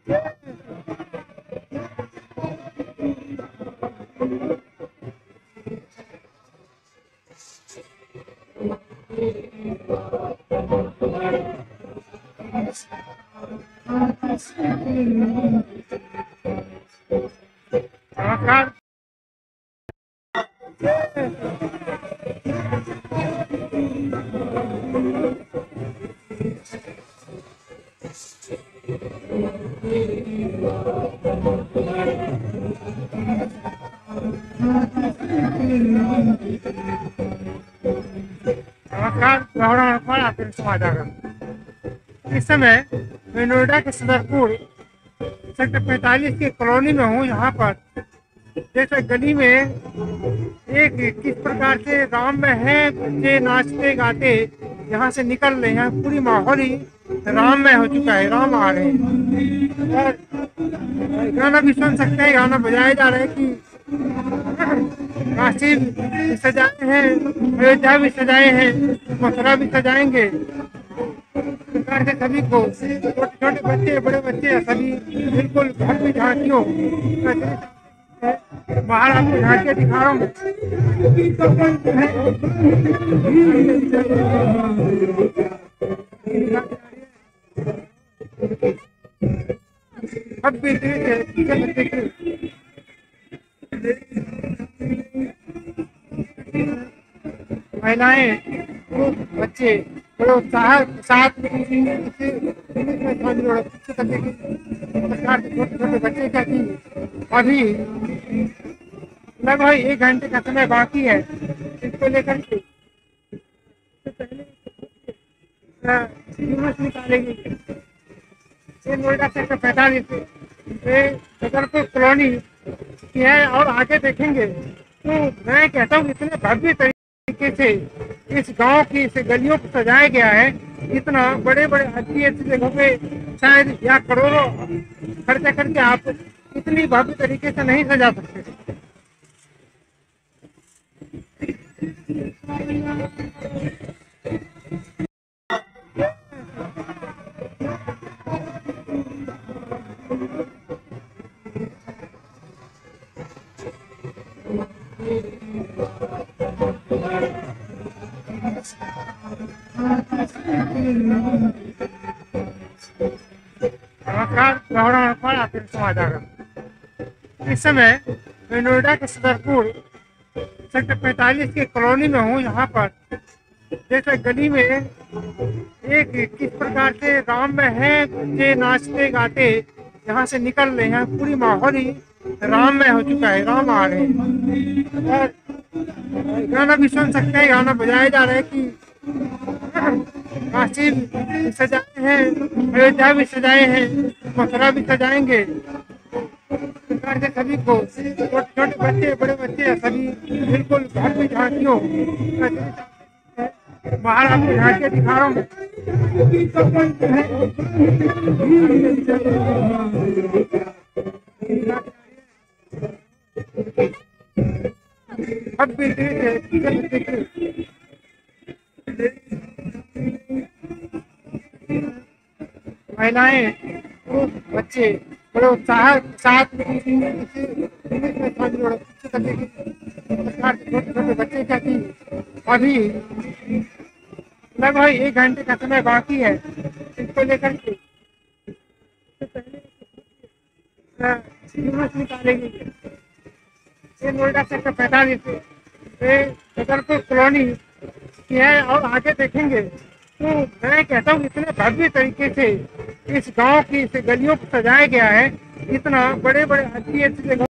नमस्कार। नमस्कार, आपके समाचार इस समय मैं नोएडा के सदरपुर सेक्टर 45 की कॉलोनी में हूँ। यहाँ पर जैसे गली में एक किस प्रकार से राम में है, बच्चे नाचते गाते यहाँ से निकल रहे हैं। पूरी माहौल ही राम में हो चुका है, राम आ रहे हैं और गाना भी सुन सकते हैं। गाना बजाए जा रहे हैं कि काशी भी सजाए हैं, अयोध्या भी सजाए हैं, मथुरा भी सजाएंगे। प्रकार से सभी को छोटे छोटे बच्चे, बड़े बच्चे सभी बिल्कुल भव्य झांकियों बाहर आपको झांकियाँ दिखा रहा हूँ। अब भी महिलाएं, बच्चे बड़े उत्साह के साथ छोटे छोटे बच्चे क्या कि अभी लगभग 1 घंटे का समय बाकी है इसको लेकर के जुलूस निकालेंगे। ये नोएडा सेक्टर 45 सदरपुर कॉलोनी की है और आगे देखेंगे तो मैं कहता हूँ इतने भव्य तरीके से इस गांव की इस गलियों को सजाया गया है। इतना बड़े बड़े अच्छी जगहों पे शायद या करोड़ों खर्चा करके आप इतनी भव्य तरीके से नहीं सजा सकते। नमस्कार, आपके समाचार इस समय मैं नोएडा के सदरपुर सेक्टर 45 की कॉलोनी में हूँ। यहाँ पर जैसे गली में एक किस प्रकार से राम में है, बच्चे नाचते गाते यहाँ से निकल रहे हैं। पूरी माहौल ही राम में हो चुका है, राम आ रहे हैं और गाना भी सुन सकते हैं। गाना बजाए जा रहे हैं कि काशी भी सजाए हैं, अयोध्या भी सजाए हैं, मथुरा भी सजाएंगे। प्रकार से सभी को छोटे छोटे बच्चे, बड़े बच्चे सभी बिल्कुल भव्य झांकियों बाहर आपको झांकियाँ दिखा रहा हूँ। अब भी महिलाएं, बच्चे बड़े उत्साह के साथ छोटे छोटे बच्चे क्या कि अभी लगभग 1 घंटे का समय बाकी है इसको लेकर के जुलूस निकालेंगे। ये नोएडा सेक्टर 45 सदरपुर कॉलोनी की है और आगे देखेंगे तो मैं कहता हूँ इतने भव्य तरीके से इस गांव की इस गलियों को सजाया गया है। इतना बड़े बड़े अच्छी जगहों